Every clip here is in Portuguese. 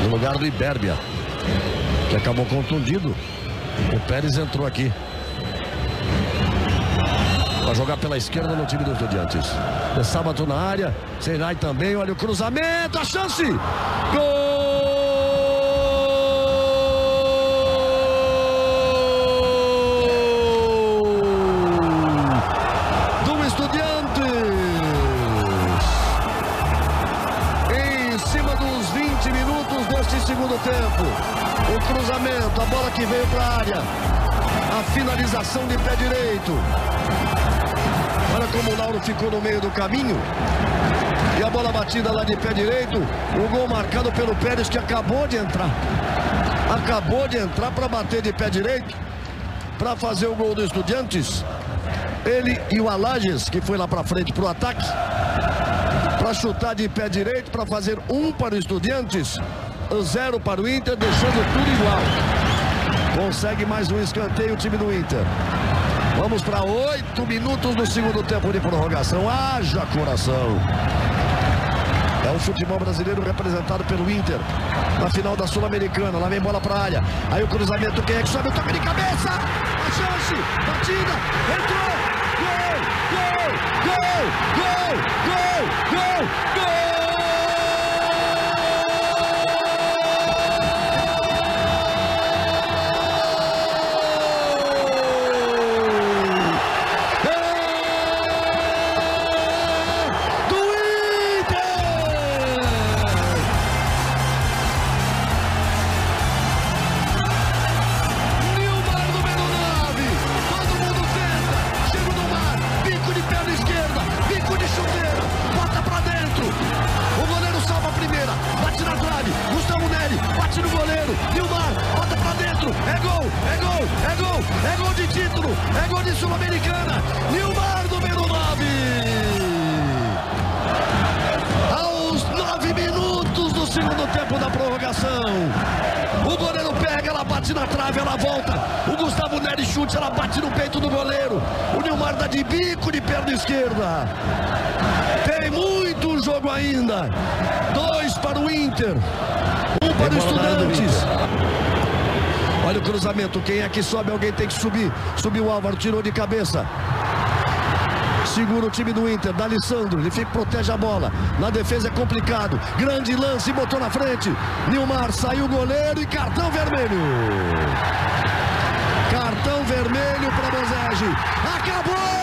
no lugar do Ibérbia, que acabou contundido. O Pérez entrou aqui para jogar pela esquerda no time dos Estudiantes. De Sábato na área, Senai também, olha o cruzamento, a chance! Gol! Do Estudiantes! Em cima dos 20 minutos deste segundo tempo. O cruzamento, a bola que veio para a área. A finalização de pé direito. Olha como o Lauro ficou no meio do caminho. E a bola batida lá de pé direito. O gol marcado pelo Pérez, que acabou de entrar. Acabou de entrar para bater de pé direito, para fazer o gol do Estudiantes. Ele e o Alages, que foi lá para frente para o ataque, para chutar de pé direito, para fazer 1 para o Estudiantes, 0 para o Inter, deixando tudo igual. Consegue mais um escanteio o time do Inter. Vamos para 8 minutos do segundo tempo de prorrogação. Haja coração. É o futebol brasileiro representado pelo Inter na final da Sul-Americana. Lá vem bola para a área. Aí o cruzamento, quem é que sobe? O toque de cabeça. A chance, batida, entrou. Gol, gol, gol, gol, gol, gol, gol. É gol de título, é gol de Sul-Americana. Nilmar, número 9. Aos 9 minutos do segundo tempo da prorrogação. O goleiro pega, ela bate na trave, ela volta. O Gustavo Neri chute, ela bate no peito do goleiro. O Nilmar dá de bico de perna esquerda. Tem muito jogo ainda. 2 para o Inter, 1 para o Estudiantes. Olha o cruzamento, quem é que sobe? Alguém tem que subir. Subiu o Álvaro, tirou de cabeça. Segura o time do Inter, da Alessandro, ele fica, protege a bola. Na defesa é complicado. Grande lance, botou na frente. Nilmar, saiu o goleiro e cartão vermelho. Cartão vermelho para Bozege. Acabou!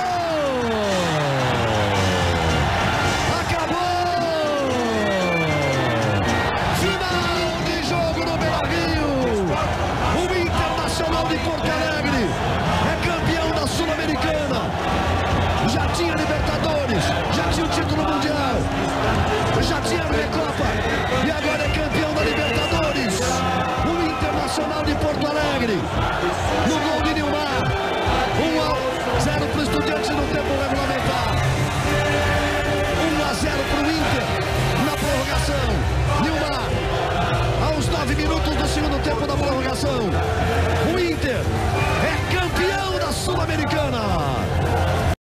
De Porto Alegre é campeão da Sul-Americana, já tinha Libertadores, já tinha o título mundial, já tinha a Recopa e agora é campeão da Libertadores. O Internacional de Porto Alegre, no